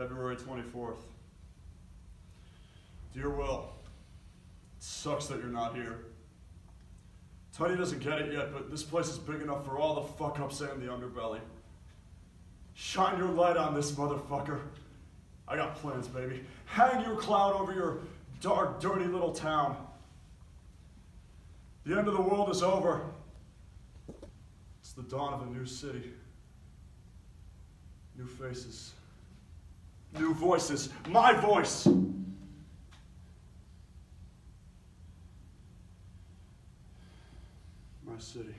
February 24th. Dear Will, it sucks that you're not here. Tony doesn't get it yet, but this place is big enough for all the fuck-ups and the underbelly. Shine your light on this motherfucker. I got plans, baby. Hang your cloud over your dark, dirty little town. The end of the world is over. It's the dawn of a new city. New faces. New voices. My voice! My city.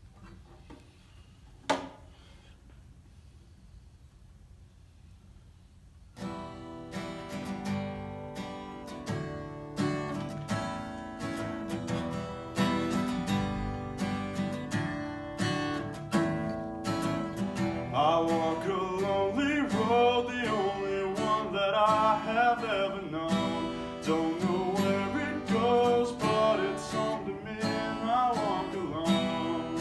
I walk a lonely road, the only one that I have ever known. Don't know where it goes, but it's home to me, and I walk alone.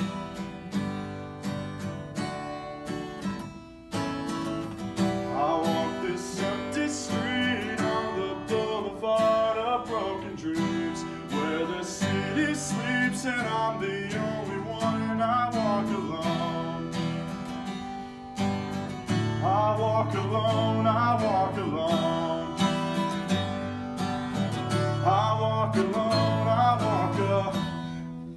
I walk this empty street on the boulevard of broken dreams, where the city sleeps and I'm the only one, and I walk alone. I walk alone, I walk alone. I walk alone, I walk alone.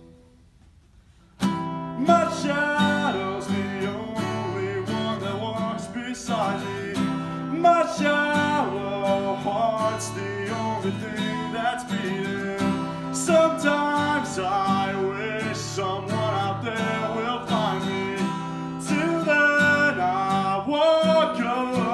My shadow's the only one that walks beside me. My shallow heart's the only thing that's beating. Sometimes I wish someone out there will find me. Till then I walk alone.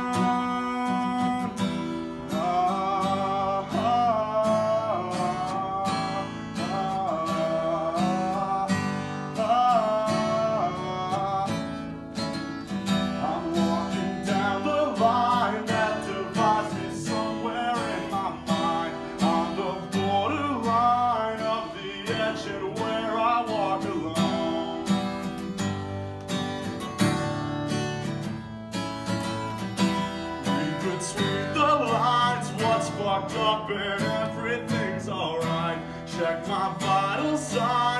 I'm walking down the line that divides me somewhere in my mind. On the borderline of the edge and where I walk alone. Between the lines, what's fucked up and everything's alright. Check my vital signs.